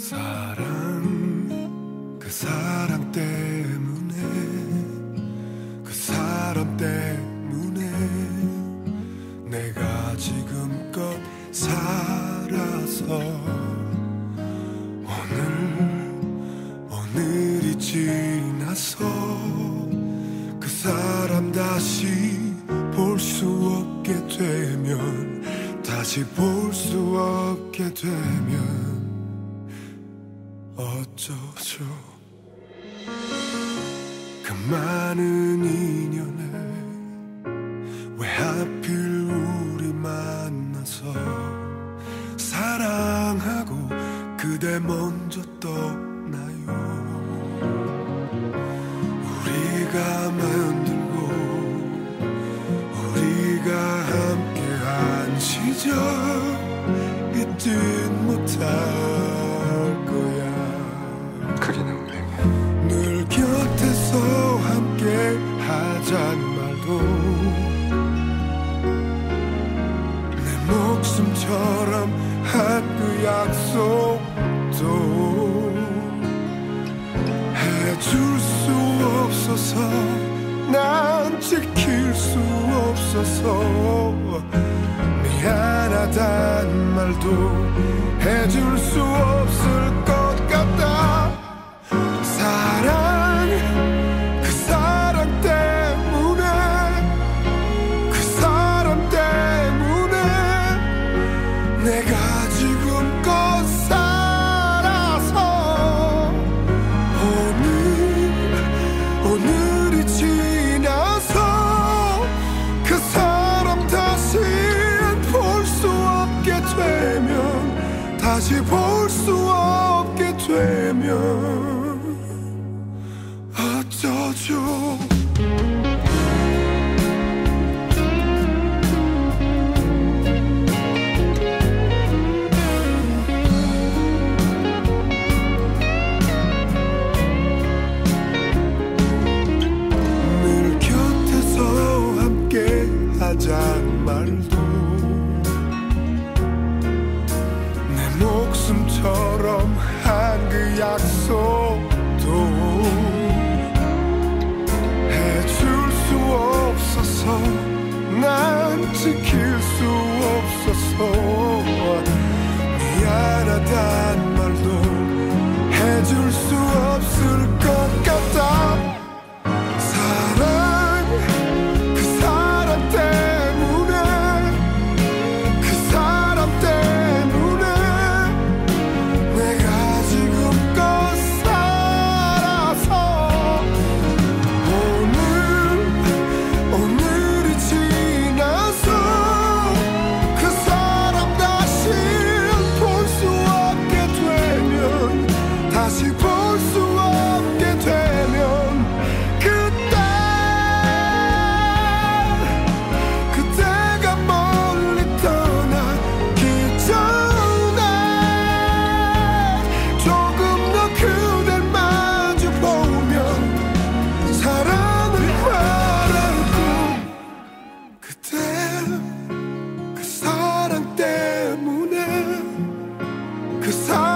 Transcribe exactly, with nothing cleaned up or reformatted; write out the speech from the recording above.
사랑, 그 사랑 때문에, 그 사람 때문에 내가 지금껏 살아서 오늘, 오늘이 지나서 그 사람 다시 볼 수 없게 되면, 다시 볼 수 없게 되면 어쩌죠. 그 많은 인연에 왜 하필 우리 만나서 사랑하고 그대 먼저 떠나요. 우리가 만들고 우리가 함께한 시절 잊지 못할 거야. 그리는 운명에 늘 곁에서 함께 하잔 말도 내 목숨처럼 한 그 약속도 해줄 수 없어서, 난 지킬 수 없어서 미안하단 말도 해줄 수 없을 것 같다. 사랑, 그 사랑 때문에, 그 사람 때문에 내가 지금껏 살아서 오늘, 오늘이 지나서 그 사람 다시 볼 수 없게 되면, 다시 볼 수 없게 되면 어쩌죠. 늘 곁에서 함께 하잔 말도 내 목숨처럼 한 그 약속도 해줄 수 없어서, 난 지킬 수 없어서 미안하단 말도 해줄 수 없을 것 같다. 사랑, 그 사람 때문에, 그 사람 때문에 내가 지금껏 살아서 오늘, 오늘이 지나서 그 사람 다시 볼 수 없게 되면, 다시 볼 수 없게 되면 그때, 그때가 멀리 떠나기 전에 조금 더 그댈 마주 보면 사랑을 바랄고, 그때 그 사랑 때문에, 그 사랑